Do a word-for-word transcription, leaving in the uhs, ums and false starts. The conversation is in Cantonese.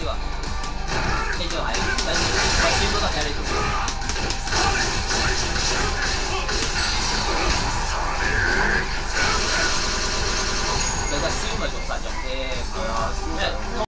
呢個，呢個係等我轉都得嘅，你中意。其實燒咪仲實用添，係啊，因為。